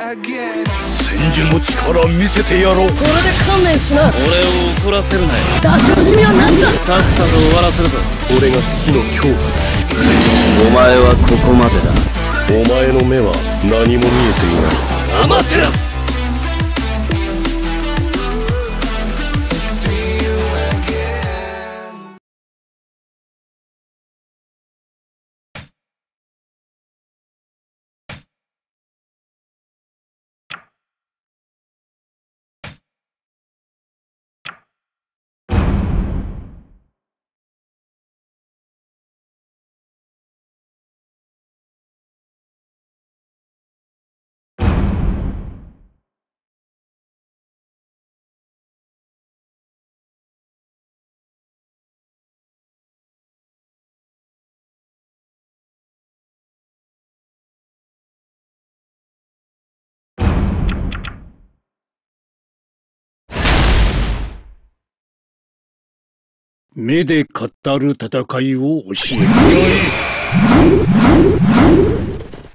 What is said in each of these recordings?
千住の力見せてやろう。 これで観念しな。 俺を怒らせるなよ。 出し惜しみは何だ。 さっさと終わらせるぞ。 俺が死の恐怖だ。 お前はここまでだ。 お前の目は何も見えていない。 アマテラス。 目で語る戦いを教える。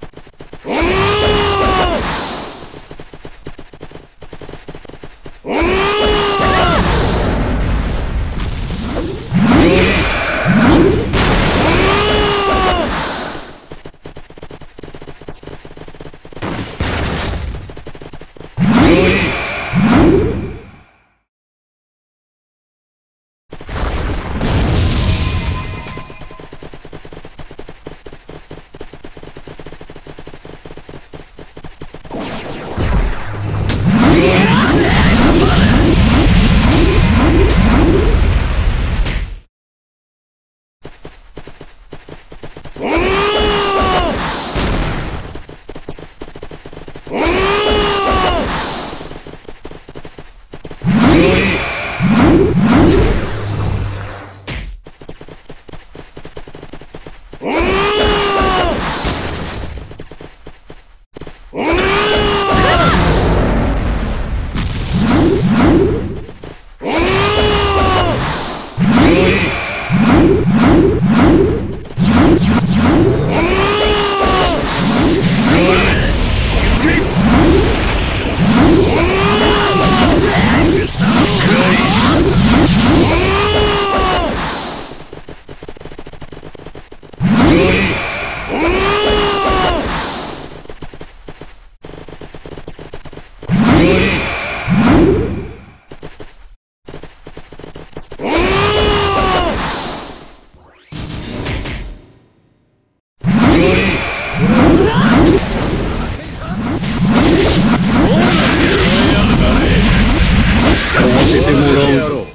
使わせてもらうぞ。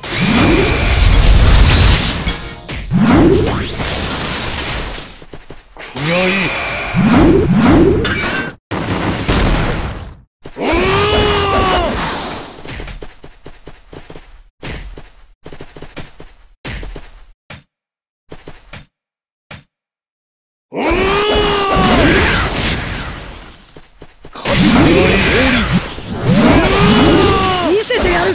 見せてやる。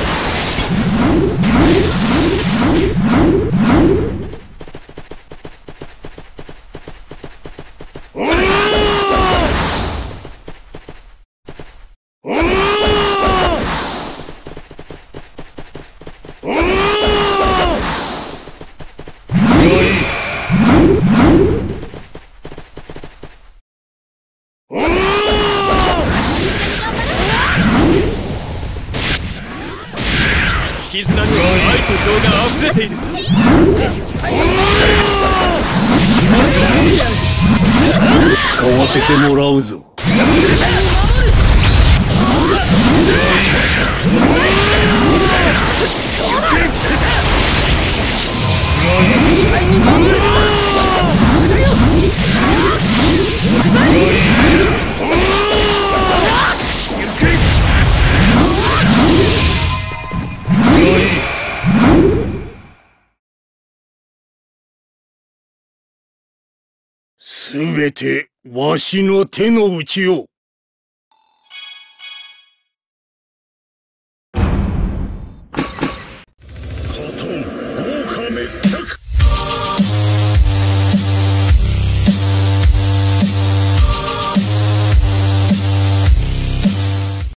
絆には愛と情が溢れている。 使わせてもらうぞ。すべてわしの手の内よ。